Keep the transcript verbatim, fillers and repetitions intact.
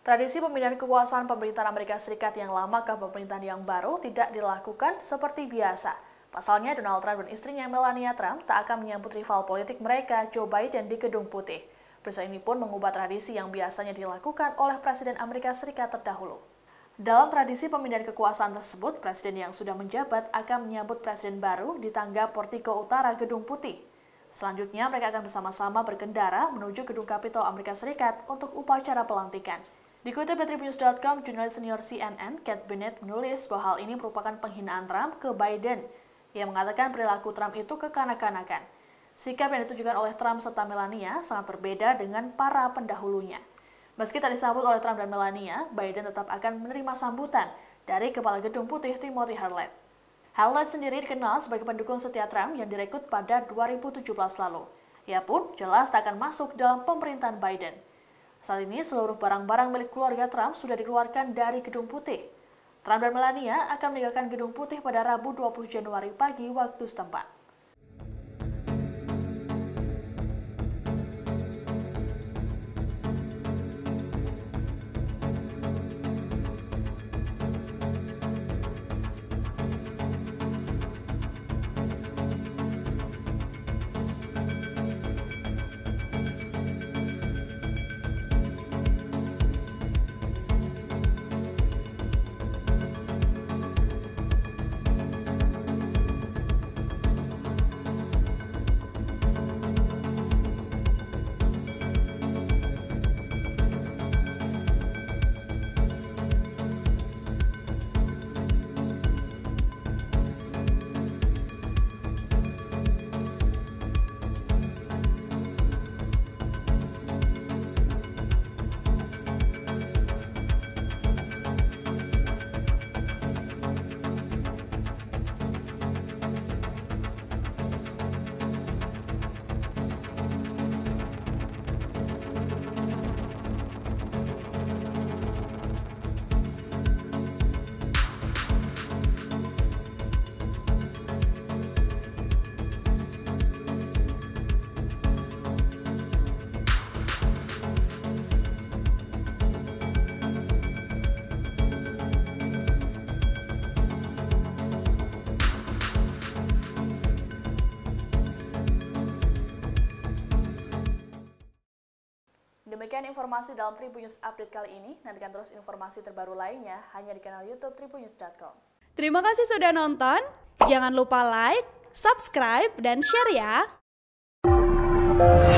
Tradisi pemindahan kekuasaan pemerintahan Amerika Serikat yang lama ke pemerintahan yang baru tidak dilakukan seperti biasa. Pasalnya, Donald Trump dan istrinya Melania Trump tak akan menyambut rival politik mereka, Joe Biden, di Gedung Putih. Peristiwa ini pun mengubah tradisi yang biasanya dilakukan oleh Presiden Amerika Serikat terdahulu. Dalam tradisi pemindahan kekuasaan tersebut, Presiden yang sudah menjabat akan menyambut Presiden baru di tangga portiko utara Gedung Putih. Selanjutnya, mereka akan bersama-sama berkendara menuju Gedung Kapitol Amerika Serikat untuk upacara pelantikan. Dikutip dari tribunnews dot com, jurnalis senior C N N, Kate Bennett, menulis bahwa hal ini merupakan penghinaan Trump ke Biden. Ia mengatakan perilaku Trump itu kekanak-kanakan. Sikap yang ditujukan oleh Trump serta Melania sangat berbeda dengan para pendahulunya. Meski tak disambut oleh Trump dan Melania, Biden tetap akan menerima sambutan dari Kepala Gedung Putih Timothy Harlett. Harlett sendiri dikenal sebagai pendukung setia Trump yang direkrut pada dua ribu tujuh belas lalu. Ia pun jelas tak akan masuk dalam pemerintahan Biden. Saat ini, seluruh barang-barang milik keluarga Trump sudah dikeluarkan dari Gedung Putih. Trump dan Melania akan meninggalkan Gedung Putih pada Rabu dua puluh Januari pagi waktu setempat. Demikian informasi dalam Tribunnews Update kali ini. Nantikan terus informasi terbaru lainnya hanya di kanal YouTube tribunnews dot com. Terima kasih sudah nonton. Jangan lupa like, subscribe, dan share ya.